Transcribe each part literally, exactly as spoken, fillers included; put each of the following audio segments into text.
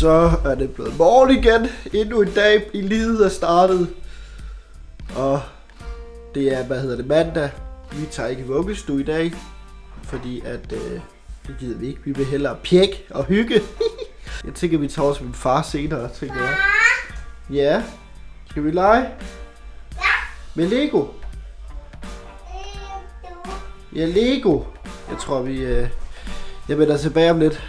Så er det blevet morgen igen. Endnu en dag i livet er startet. Og det er, hvad hedder det, mandag. Vi tager ikke i vuggestue i dag. Fordi at, øh, det gider vi ikke. Vi vil hellere pjek og hygge. Jeg tænker, vi tager også min far senere, tænker jeg. Ja. Skal vi lege? Ja. Med Lego? Ja, Lego. Jeg tror, vi... Øh, jeg vender tilbage om lidt.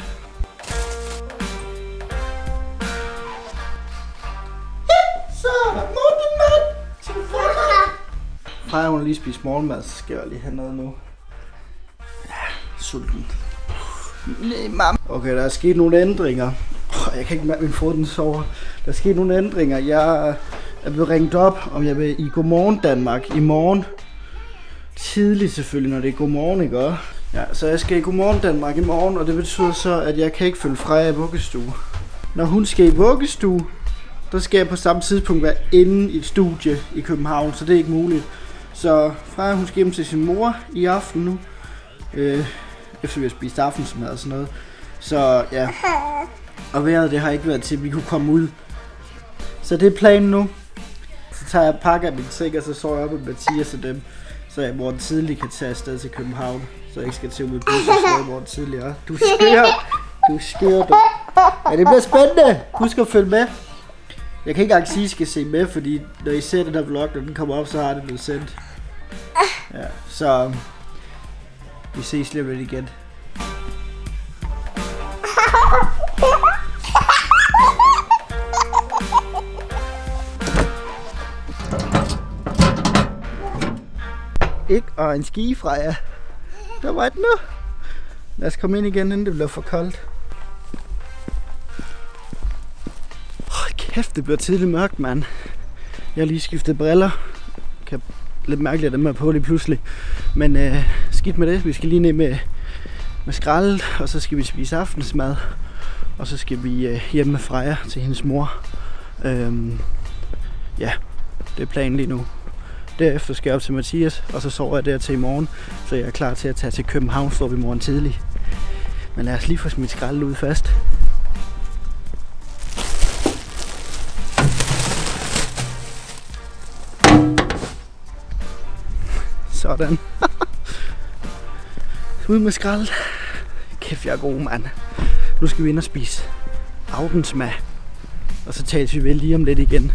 Freja, hun har lige spist morgenmad, så skal jeg lige have noget nu. Ja, sulten. Nej, mam. Okay, der er sket nogle ændringer. Jeg kan ikke mærke, min fod den sover. Der er sket nogle ændringer. Jeg er blevet ringet op, om jeg vil i Godmorgen Danmark i morgen. Tidligt selvfølgelig, når det er godmorgen, ikke? Ja, så jeg skal i Godmorgen Danmark i morgen, og det betyder så, at jeg kan ikke følge Freja i vuggestue. Når hun skal i vuggestue, der skal jeg på samme tidspunkt være inde i et studie i København, så det er ikke muligt. Så Freja, hun skal hjem til sin mor i aften nu, øh, efter vi har spist aftensmad og sådan noget. Så ja, og vejret det har ikke været til, at vi kunne komme ud. Så det er planen nu. Så tager jeg pakker af min sæk, og så sover jeg op med Mathias og dem, så jeg morgen tidlig kan tage afsted til København, så jeg ikke skal til ud med bus og slå i morgen tidligere. Du skør, du skør, du. Ja, det bliver spændende. Husk at følge med. Jeg kan ikke engang sige, at I skal se med, fordi når I ser den her vlog, når den kommer op, så har det blevet sendt. Ja, så vi ses lige lidt igen. Ikke og en ski, Freja. Der var et nu. Lad os komme ind igen, inden det bliver for koldt. Kæft, det bliver tidligt mørkt, mand. Jeg har lige skiftet briller. Kan lidt mærkeligt, at dem er på lige pludselig. Men øh, skidt med det. Vi skal lige ned med, med skraldet, og så skal vi spise aftensmad. Og så skal vi øh, hjem med Freja til hendes mor. Øhm, ja, det er planen lige nu. Derefter skal jeg op til Mathias, og så sover jeg der til i morgen. Så jeg er klar til at tage til København, står vi i morgen tidlig. Men lad os lige få smidt skraldet ud først. Sådan. Ud med skraldet. Kæft, jeg er god, mand. Nu skal vi ind og spise aftensmad. Og så tales vi vel lige om lidt igen.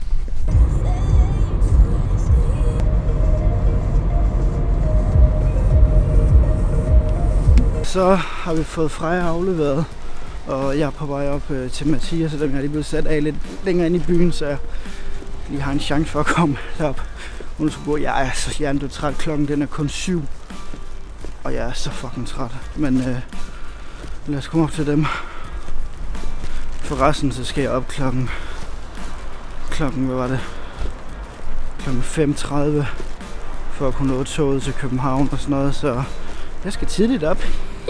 Så har vi fået Freja afleveret. Og jeg er på vej op øh, til Mathias, så jeg er lige blevet sat af lidt længere ind i byen, så jeg lige har en chance for at komme derop. Jeg er så hjernedød træt. Klokken den er kun syv. Og jeg er så fucking træt. Men øh, lad os komme op til dem. Forresten så skal jeg op klokken... Klokken, hvad var det? Klokken fem tredive. For at kunne nå toget til København og sådan noget. Så jeg skal tidligt op.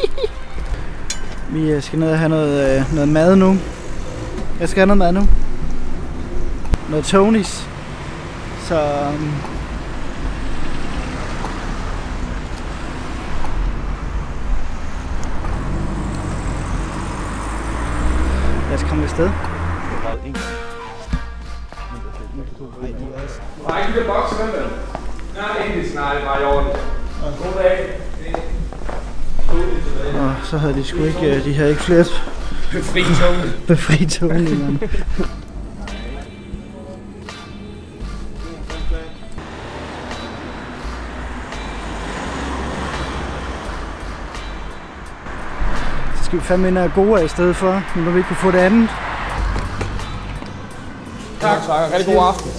Vi skal ned og have noget, øh, noget mad nu. Jeg skal have noget mad nu. Noget Tonys. Så... Um, lad os komme afsted. Nej, de der bokser, hvem vel? Nej, egentlig nej, det var i orden. Og en god dag. Og så havde de sgu ikke, de havde ikke flere befri tone. Befri tone, mand. Så skal vi fandme ind af gode i stedet for, når vi ikke kunne få det andet. Tak, tak. Rigtig god aften.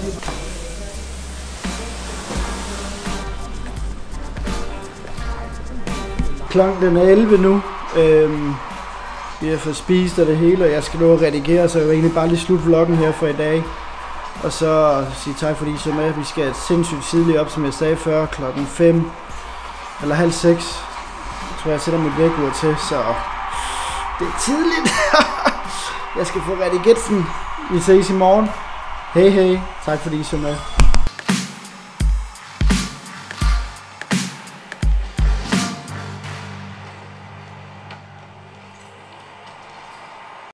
Klokken er elleve nu. Øhm, vi har fået spist af det hele, og jeg skal nå at redigere, så jeg vil egentlig bare lige slutte vloggen her for i dag. Og så sige tak fordi I så med. Vi skal sindssygt tidligt op, som jeg sagde før, klokken fem eller halv seks. Jeg tror jeg sætter mit vækkeur til, så det er tidligt. Jeg skal få redigeret. Vi ses i morgen. Hej hej. Tak fordi I så med.